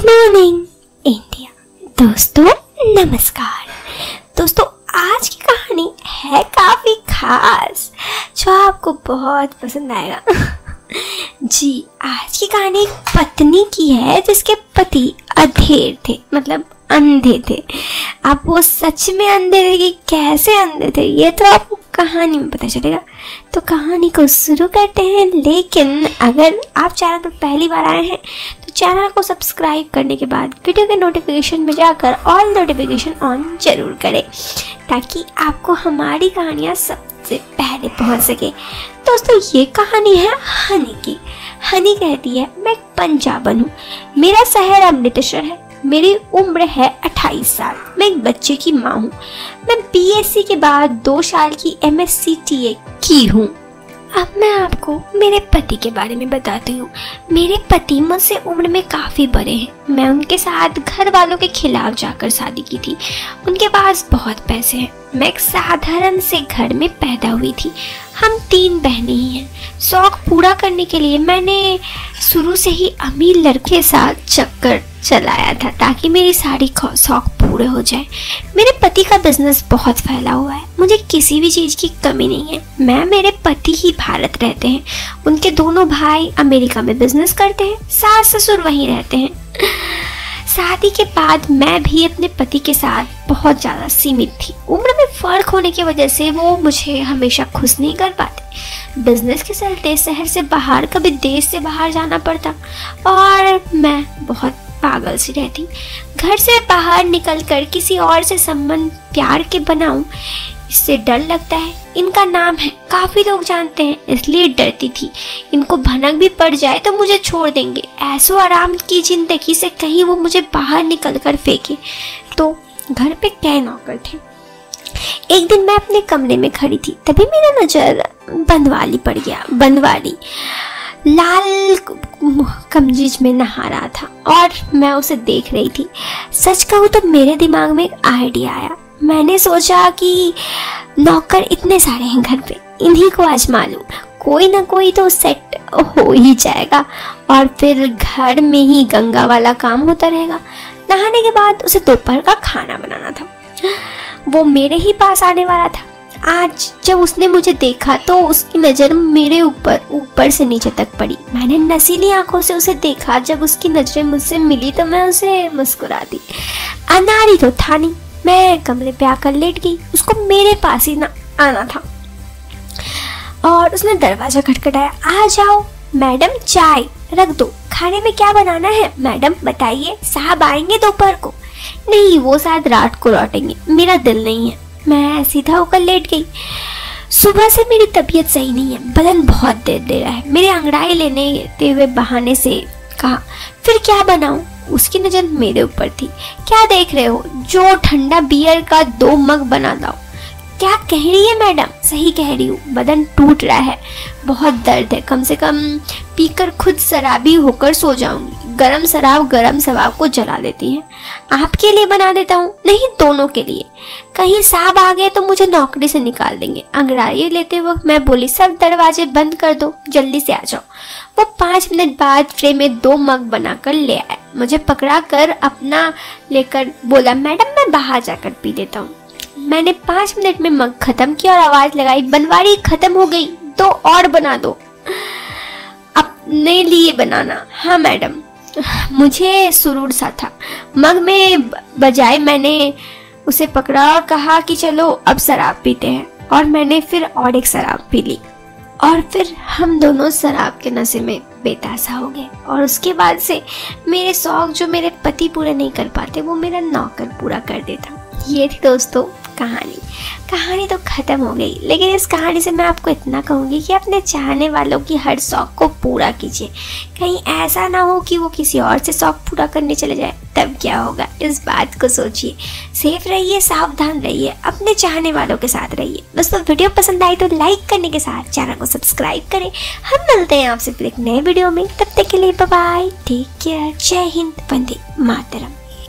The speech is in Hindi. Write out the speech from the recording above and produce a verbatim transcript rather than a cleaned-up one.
Good morning India. दोस्तों नमस्कार। दोस्तों आज की कहानी है काफी खास जो आपको बहुत पसंद आएगा। जी, आज की कहानी एक पत्नी की है जिसके पति अधेर थे, मतलब अंधे थे। अब वो सच में अंधे थे कि कैसे अंधे थे ये तो आपको कहानी में पता चलेगा। तो कहानी को शुरू करते हैं, लेकिन अगर आप चैनल पर पहली बार आए हैं तो चैनल को सब्सक्राइब करने के बाद वीडियो के नोटिफिकेशन में जाकर ऑल नोटिफिकेशन ऑन जरूर करें ताकि आपको हमारी कहानियाँ सबसे पहले पहुंच सके। दोस्तों ये कहानी है हनी की। हनी कहती है मैं एक पंजाबन हूँ, मेरा शहर अमृतसर है, मेरी उम्र है अट्ठाईस साल, मैं एक बच्चे की माँ हूँ, मैं बीएससी के बाद दो साल की एमएससी टीए की हूँ। अब मैं आपको मेरे पति के बारे में बताती हूँ। मेरे पति मुझसे उम्र में काफ़ी बड़े हैं। मैं उनके साथ घर वालों के खिलाफ जाकर शादी की थी। उनके पास बहुत पैसे हैं। मैं एक साधारण से घर में पैदा हुई थी। हम तीन बहनें ही हैं। शौक पूरा करने के लिए मैंने शुरू से ही अमीर लड़के के साथ चक्कर चलाया था ताकि मेरी सारी शौक पूरे हो जाए। मेरे पति का बिजनेस बहुत फैला हुआ है, मुझे किसी भी चीज़ की कमी नहीं है। मैं मेरे पति ही भारत रहते हैं, उनके दोनों भाई अमेरिका में बिजनेस करते हैं, सास ससुर वहीं रहते हैं। शादी के बाद मैं भी अपने पति के साथ बहुत ज़्यादा सीमित थी। उम्र में फ़र्क होने की वजह से वो मुझे हमेशा खुश नहीं कर पाते। बिजनेस के चलते शहर से बाहर, कभी देश से बाहर जाना पड़ता और मैं बहुत पागल सी रहती। घर से बाहर निकलकर किसी और से संबंध प्यार के बनाऊं, इससे डर लगता है। इनका नाम है, काफ़ी लोग जानते हैं, इसलिए डरती थी इनको भनक भी पड़ जाए तो मुझे छोड़ देंगे। ऐसो आराम की जिंदगी से कहीं वो मुझे बाहर निकल कर फेंके। तो घर पे कै नौकर थे। एक दिन मैं अपने कमरे में खड़ी थी, तभी मेरा नज़र बंदवाली पड़ गया। बंदवाली लाल कमजीज में नहा रहा था और मैं उसे देख रही थी। सच कहूँ तो मेरे दिमाग में एक आइडिया आया। मैंने सोचा कि नौकर इतने सारे हैं घर पे, इन्हीं को आजमा लूं, कोई ना कोई तो सेट हो ही जाएगा और फिर घर में ही गंगा वाला काम होता रहेगा। नहाने के बाद उसे दोपहर का खाना बनाना था। वो मेरे ही पास आने वाला था। आज जब उसने मुझे देखा तो उसकी नज़र मेरे ऊपर ऊपर से नीचे तक पड़ी। मैंने नशीली आंखों से उसे देखा। जब उसकी नज़रें मुझसे मिली तो मैं उसे मुस्कुरा दी। अनाड़ी तो था नहीं। मैं कमरे पे आकर लेट गई। उसको मेरे पास ही ना आना था और उसने दरवाजा खटखटाया। आ जाओ मैडम, चाय रख दो। खाने में क्या बनाना है मैडम बताइए, साहब आएंगे दोपहर को। नहीं, वो शायद रात को लौटेंगे, मेरा दिल नहीं है। मैं सीधा होकर लेट गई। सुबह से मेरी तबीयत सही नहीं है, बदन बहुत दर्द दे रहा है। मेरे अंगड़ाई लेने ते हुए बहाने से कहा, फिर क्या बनाऊं? उसकी नज़र मेरे ऊपर थी। क्या देख रहे हो, जो ठंडा बियर का दो मग बना दो। क्या कह रही है मैडम? सही कह रही हूँ, बदन टूट रहा है, बहुत दर्द है। कम से कम पीकर खुद शराबी होकर सो जाऊंगी। गरम शराब गरम शराब को जला देती है। आपके लिए बना देता हूँ। नहीं, दोनों के लिए। कहीं साहब आ गए तो मुझे नौकरी से निकाल देंगे। अंगड़ाई लेते वक्त मैं बोली, सब दरवाजे बंद कर दो, जल्दी से आ जाओ। वो पाँच मिनट बाद ट्रे में दो मग बनाकर ले आया। मुझे पकड़ा कर अपना लेकर बोला, मैडम मैं बाहर जाकर पी देता हूँ। मैंने पाँच मिनट में मग खत्म किया और आवाज़ लगाई, बनवारी खत्म हो गई, दो और बना दो। अपने लिए बनाना। हाँ मैडम। मुझे सुरूर सा था। मग में बजाय मैंने उसे पकड़ा और कहा कि चलो अब शराब पीते हैं, और मैंने फिर और एक शराब पी ली और फिर हम दोनों शराब के नशे में बेतासा हो गए। और उसके बाद से मेरे शौक जो मेरे पति पूरे नहीं कर पाते वो मेरा नौकर पूरा कर देता। ये थी दोस्तों कहानी। कहानी तो ख़त्म हो गई, लेकिन इस कहानी से मैं आपको इतना कहूँगी कि अपने चाहने वालों की हर शौक़ को पूरा कीजिए। कहीं ऐसा ना हो कि वो किसी और से शौक़ पूरा करने चले जाए, तब क्या होगा, इस बात को सोचिए। सेफ रहिए, सावधान रहिए, अपने चाहने वालों के साथ रहिए। दोस्तों वीडियो पसंद आई तो लाइक करने के साथ चैनल को सब्सक्राइब करें। हम मिलते हैं आपसे फिर एक नए वीडियो में, तब तक के लिए बाय बाय, टेक केयर, जय हिंद, वंदे मातरम।